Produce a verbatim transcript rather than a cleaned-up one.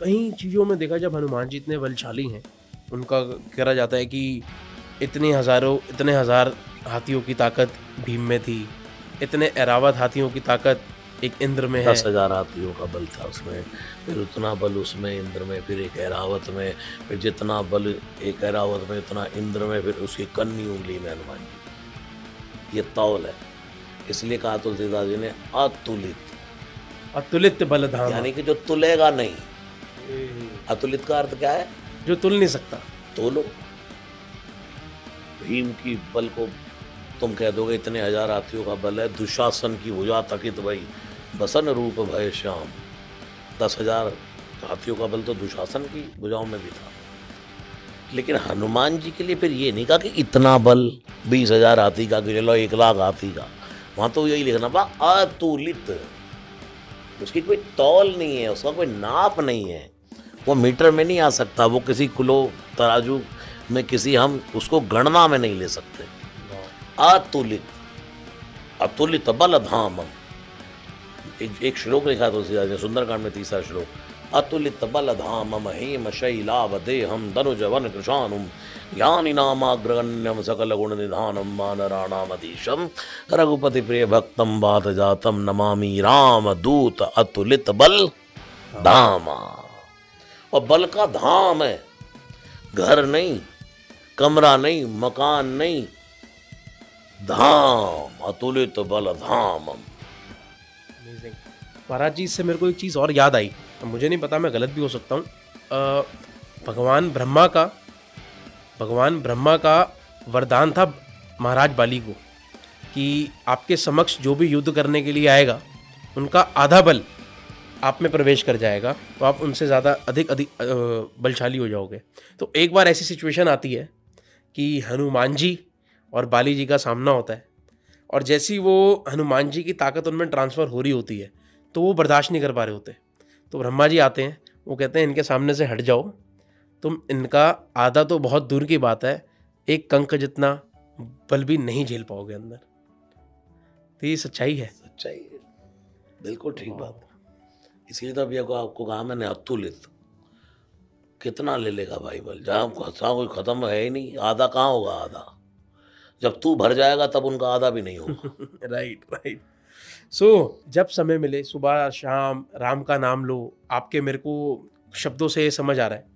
कई चीज़ों में देखा, जब हनुमान जी इतने बलशाली हैं, उनका कहा जाता है कि इतने हज़ारों इतने हज़ार हाथियों की ताकत भीम में थी, इतने ऐरावत हाथियों की ताकत एक इंद्र में है। दस हजार हाथियों का बल था उसमें, फिर उतना बल उसमें इंद्र में, फिर एक ऐरावत में, फिर जितना बल एक ऐरावत में उतना इंद्र में, फिर उसकी कन्नी उंगली में हनुमान जी। ये तौल है, इसलिए कहा तुलसीदास जी ने अतुलित, अतुलित बलधामा, यानी कि जो तुलेगा नहीं। अतुलित का अर्थ क्या है? जो तुल नहीं सकता। तोलो। भीम की बल को तुम कह दोगे इतने हजार हाथियों का बल है, दुशासन की भुजा तकित भई बसन रूप भय श्याम। दस हजार हाथियों का बल तो दुशासन की भुजाओं में भी था, लेकिन हनुमान जी के लिए फिर ये नहीं कहा कि इतना बल बीस हजार हाथी का, कि चलो एक लाख हाथी का। वहां तो यही लिखना पा अतुलित। उसकी कोई तौल नहीं है, उसका कोई नाप नहीं है, वो मीटर में नहीं आ सकता, वो किसी किलो तराजू में किसी हम उसको गणना में नहीं ले सकते। अतुलित, अतुलित बल धाम। एक, एक श्लोक लिखा तुलसीदास ने सुंदरकांड में, तीसरा श्लोक, अतुलित बल धाम हेम शैलाव देहम धनुज वन कृशानुम ज्ञानी नामाग्रगण्यम सकल गुण निधानम वानराणामधीशम रघुपति प्रिय भक्तम बात जातम नमामि राम दूत अतुलित बल धामा। और बल का धाम है, घर नहीं, कमरा नहीं, मकान नहीं, धाम, अतुलित बल धाम। महाराज जी, इससे मेरे को एक चीज़ और याद आई, मुझे नहीं पता, मैं गलत भी हो सकता हूँ। भगवान ब्रह्मा का भगवान ब्रह्मा का वरदान था महाराज बाली को कि आपके समक्ष जो भी युद्ध करने के लिए आएगा, उनका आधा बल आप में प्रवेश कर जाएगा, तो आप उनसे ज़्यादा अधिक अधिक बलशाली हो जाओगे। तो एक बार ऐसी सिचुएशन आती है कि हनुमान जी और बाली जी का सामना होता है, और जैसी वो हनुमान जी की ताकत उनमें ट्रांसफ़र हो रही होती है, तो वो बर्दाश्त नहीं कर पा रहे होते। तो ब्रह्मा जी आते हैं, वो कहते हैं इनके सामने से हट जाओ, तुम इनका आधा तो बहुत दूर की बात है, एक कंक जितना बल भी नहीं झेल पाओगे अंदर। तो ये सच्चाई है। सच्चाई है, बिल्कुल ठीक बात। इसीलिए तो अभी आपको आपको कहा मैंने अतुलित। कितना ले लेगा भाई बल, जहाँ कोई खत्म है ही नहीं, आधा कहाँ होगा? आधा जब तू भर जाएगा तब उनका आधा भी नहीं होगा। Right right. सो जब समय मिले, सुबह शाम राम का नाम लो। आपके मेरे को शब्दों से समझ आ रहा है